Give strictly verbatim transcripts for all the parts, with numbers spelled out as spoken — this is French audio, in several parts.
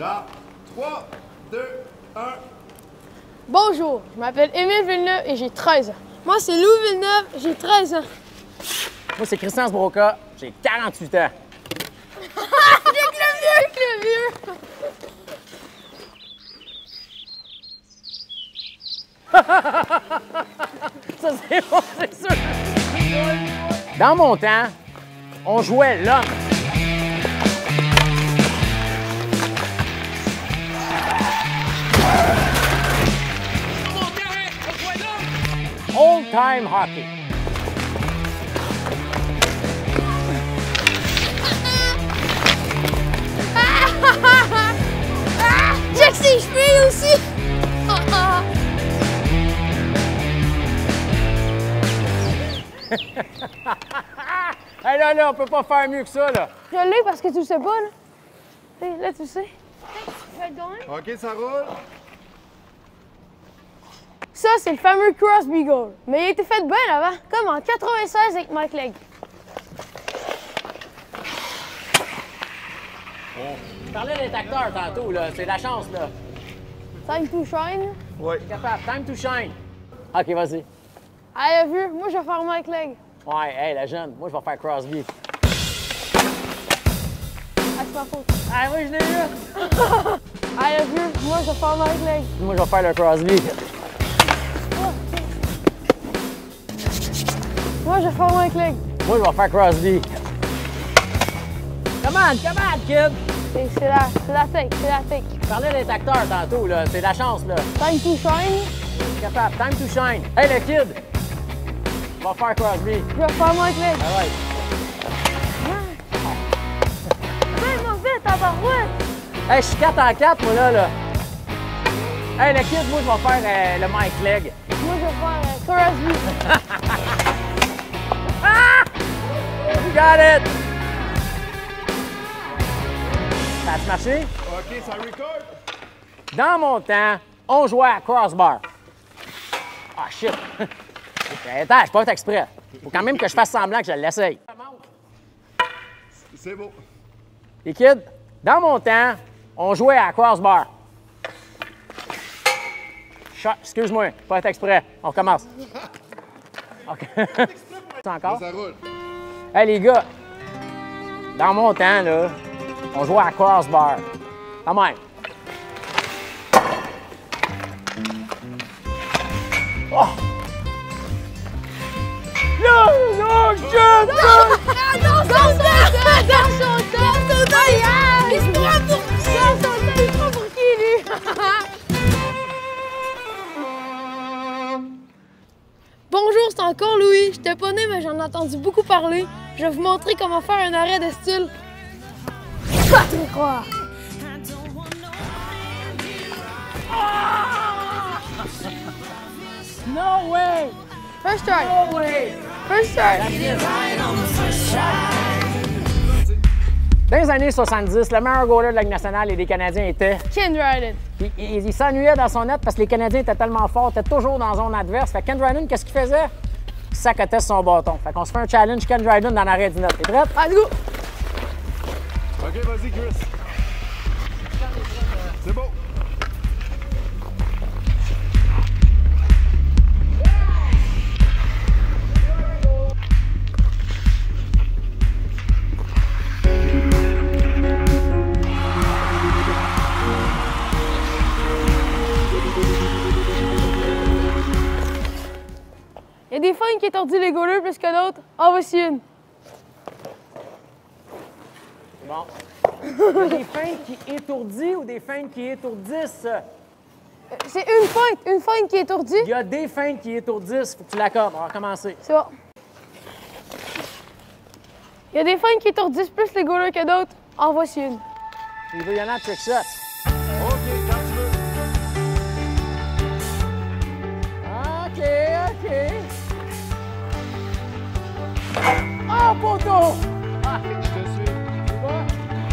Dans trois, deux, un. Bonjour, je m'appelle Émile Villeneuve et j'ai treize ans. Moi, c'est Louis Villeneuve, j'ai treize ans. Moi, c'est Christian Sbroca, j'ai quarante-huit ans. Avec le vieux, avec le vieux. Ça, c'est bon, c'est sûr. Dans mon temps, on jouait l'homme. Old time hockey. Check ses cheveux aussi. Hey là, là, on peut pas faire mieux que ça, là. Je l'ai parce que tu le sais pas, là. Hey, là, tu le sais. OK, ça roule. Ça, c'est le fameux Crosby goal. Mais il a été fait bien avant, comme en quatre-vingt-seize avec Mike Legg. Je parlais d'être acteur tantôt, là. C'est la chance, là. Time to shine. Oui. T'es capable. Time to shine. OK, vas-y. Ah, vu, moi, je vais faire Mike Legg. Ouais, hey, la jeune. Moi, je vais faire Crosby. Ah, c'est ma faute. Ah oui, je l'ai eu. Ah, vu, moi, je vais faire Mike Legg. Moi, je vais faire le Crosby. Moi, je vais faire Mike Legg. Moi, je vais faire Crosby. Come on, come on, kid! C'est c'est la, c'est la take, c'est la take. Je parlais d'être acteur tantôt, là. C'est la chance, là. Time to shine. T'es capable. Time to shine. Hey, le kid! On va faire Crosby. Je vais faire Mike Legg. Ah ouais. Fais mon vite, tabarouette. Hey, je suis quatre en quatre, moi, là, là. Hey, le kid, moi, je vais faire euh, le Mike Legg. Moi, je vais faire euh, Crosby. Ah! You got it! Ça a marché? OK, ça record. Dans mon temps, on jouait à crossbar. Ah, shit! Attends, je suis pas fait exprès. Faut quand même que je fasse semblant que je l'essaye. C'est beau. Les kids, dans mon temps, on jouait à crossbar. Cha- Excuse-moi, pas fait exprès. On recommence. OK. C'est encore? Ça roule. Hey, les gars, dans mon temps, là, on jouait à crossbar. Quand même. Oh! Là, là, je... Dans son temps! Dans son temps! Dans son temps! Il se prend pour qui? Dans son temps, il se prend pour qui, lui? Bonjour, c'est encore Louis. J'étais pas né, mais j'en ai entendu beaucoup parler. Je vais vous montrer comment faire un arrêt de style. Pas te croire! No way! First try! No way! First try! Dans les années soixante-dix, le meilleur goaler de la Ligue nationale et des Canadiens était... Ken Dryden. Il, il, il s'ennuyait dans son net parce que les Canadiens étaient tellement forts, étaient toujours dans la zone adverse. Fait que Ken Dryden, qu'est-ce qu'il faisait? Il sacotait son bâton. Fait qu'on se fait un challenge Ken Dryden dans l'arrêt du net. T'es prête? Let's go! OK, vas-y, Chris. C'est beau. Il y a des feintes qui étourdissent les goalers plus que d'autres. En voici une. Bon. Il y a des feintes qui étourdissent ou des feintes qui étourdissent? C'est une feinte, une feinte qui étourdit. Il y a des feintes qui étourdissent. Faut que tu l'accordes. On va recommencer. C'est bon. Il y a des feintes qui étourdissent plus les goalers que d'autres. En voici une. Il veut y en avoir trick shots. OK, quand tu veux. OK, OK. Oh, poteau! Ah, Je te suis. tu vois?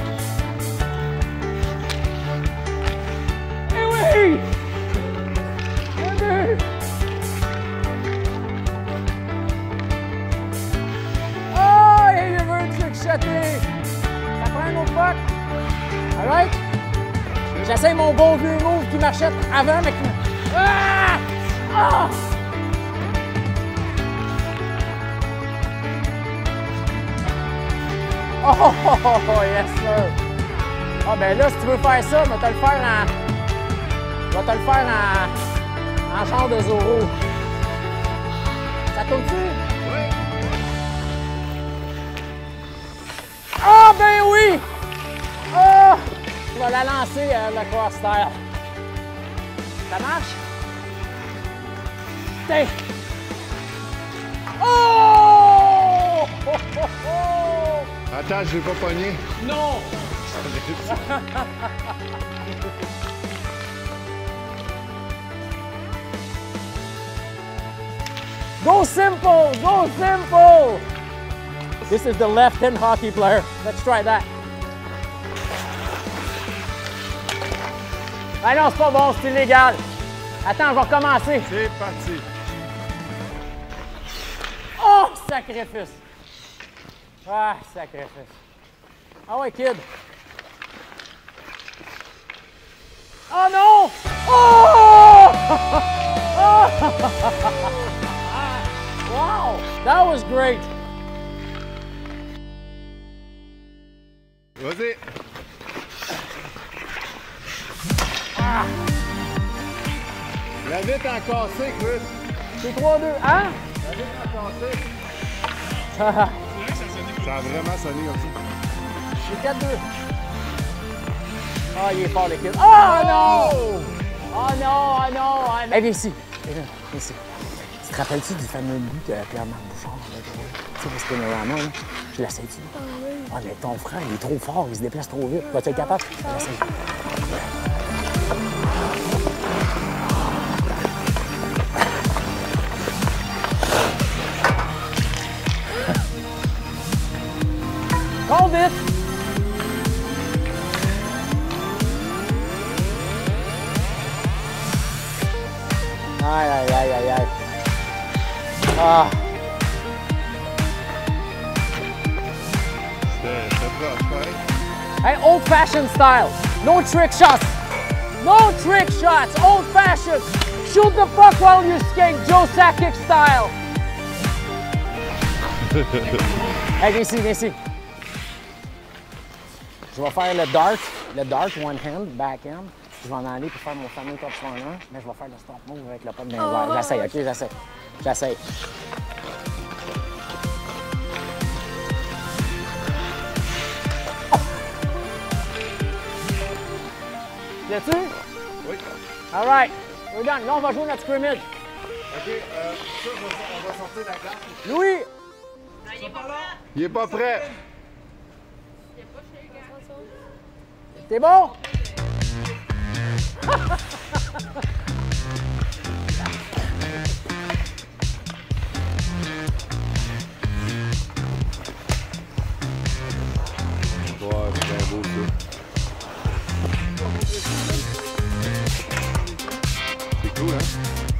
Eh oui! Eh oui! Oh, il veut un trick shotter! Ça prend un autre puck. All right? J'essaie mon bon vieux move qui marchait avant, mais qui... Ah! Ah! Oh, oh, oh, oh, yes, sir! Ah, ben là, si tu veux faire ça, je vais te le faire en... Je vais te le faire en... en genre de Zorro. Ça tourne-tu? Oui. Ah, ben oui! Ah! Je vais la lancer, euh, le cross style. Ça marche? Tiens! Oh! Oh, oh, oh! Attends, je vais pas pogner. Non! Go simple! Go simple! This is the left-hand hockey player. Let's try that. Ah non, c'est pas bon, c'est illégal. Attends, je vais recommencer. C'est parti. Oh, sacrifice! Ah, sacrifice. Ah ouais, kid. Oh non! Oh! Oh! Wow, that was great. Vas-y. Ah. La vitre en cassé, Chris. C'est trois deux, hein? La vitre en cassé. Ah. Ça a vraiment sonné comme ça. C'est quatre deux. Ah, il est fort, le kid. Oh non! Oh non, oh non, oh non! Hey, viens ici. Viens, viens ici. Tu te rappelles-tu du fameux but de Pierre-Marc Bouchard? Tu sais, le Spinorama, là? Tu l'essayes-tu? Ah oui. Ah, mais ton frère, il est trop fort, il se déplace trop vite. Vas-tu être capable? L'essaye. Hold it! Aïe, aïe, aïe, aïe, aïe. Ah. C'était proche, pareil. Hey, old-fashioned style. No trick shots. No trick shots. Old-fashioned. Shoot the puck while you skate. Joe Sakic style. Hey, viens ici, viens ici. Je vais faire le dart, le dart one hand, back hand. Je vais en aller pour faire mon fameux top corner, mais je vais faire le stop move avec le puck dans les airs. J'essaie, OK? J'essaie. J'essaie. L'as-tu? Oui. All right. We're done. Là, on va jouer notre scrimmage. OK, euh, ça, on va sortir de la glace. Louis! Il est pas prêt. T'es bon? Ouais, c'est bien beau, ça. C'est cool, hein?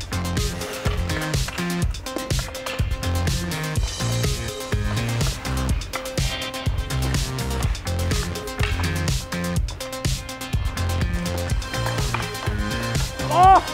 Oh!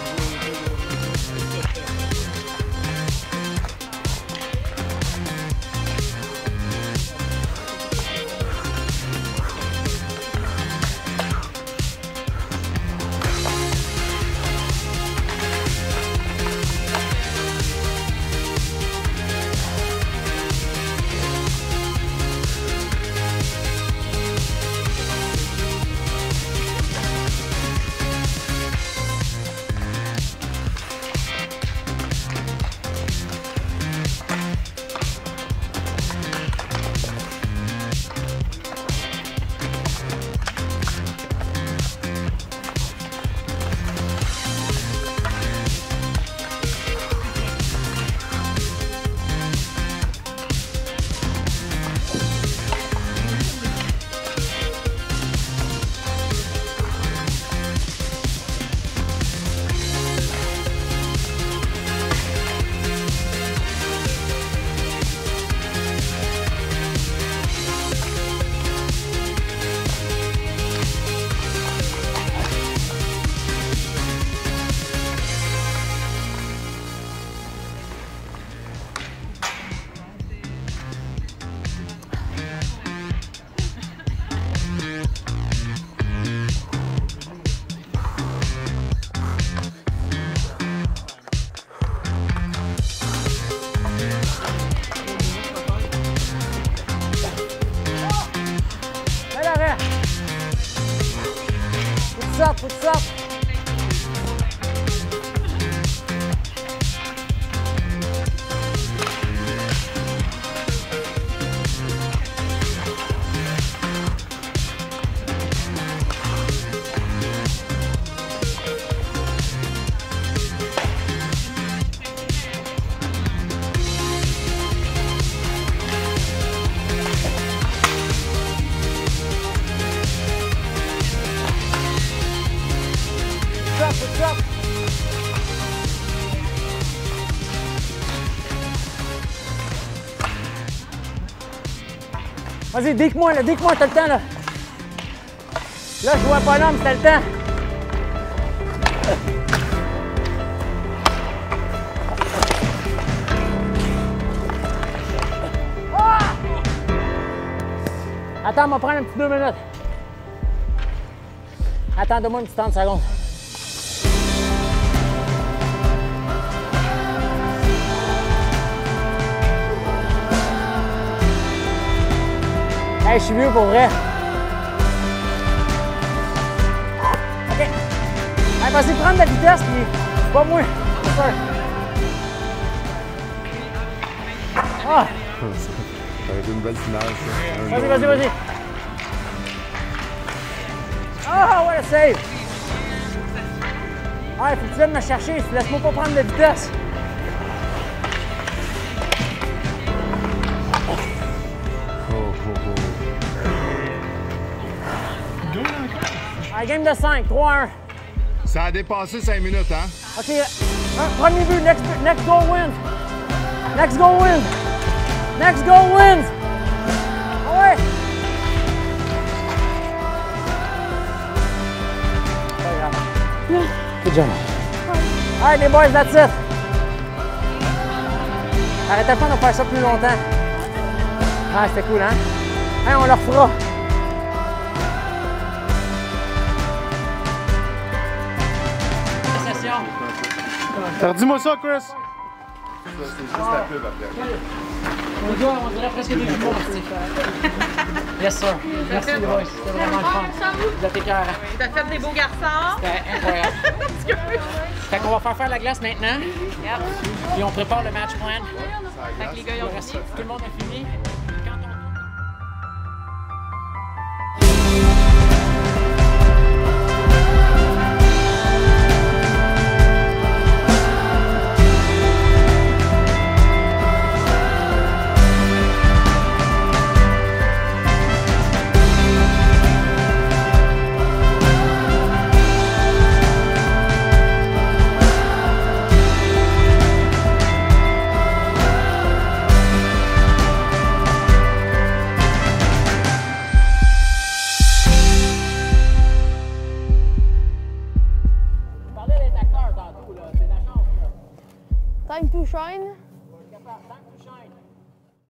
tu sortes, faut que tu sortes. Stop, stop. Vas-y, dique-moi, là, dique-moi, t'as le temps, là. Là, je vois pas l'homme, t'as le temps. Ah! Attends, on va prendre un petit deux minutes. Attends, donne-moi une petite trente secondes. Hey, je suis vieux pour vrai. OK. Hey, vas-y, prendre de la vitesse, puis c'est pas moi. C'est sûr. Ah! Ça va être une belle finale, ça. Vas-y, vas-y, vas-y. Ah, what a save! Ah, il faut que tu viennes me chercher. Laisse-moi pas prendre de vitesse. Ah, game de cinq, trois un. Ça a dépassé cinq minutes, hein? OK. Un, premier but. Next, next goal wins. Next goal wins. Next goal wins. Ah ouais. Good job. All right, les boys, that's it. Arrêtez pas de faire ça plus longtemps. Ah, c'était cool, hein? Hey, on le refera. Dis-moi ça, Chris! C'est juste la pub après. On dirait, on dirait presque des jumeaux, Steve. Yes, sir. Merci, les boys. C'était vraiment le fun. Vous êtes écœurants. T'as fait des beaux garçons. C'était incroyable. Fait qu'on va faire faire la glace maintenant. Yep. Puis on prépare le match plan. Fait que les gars, ils ont Merci. fini. Tout le monde a fini. Quand on... Time to shine.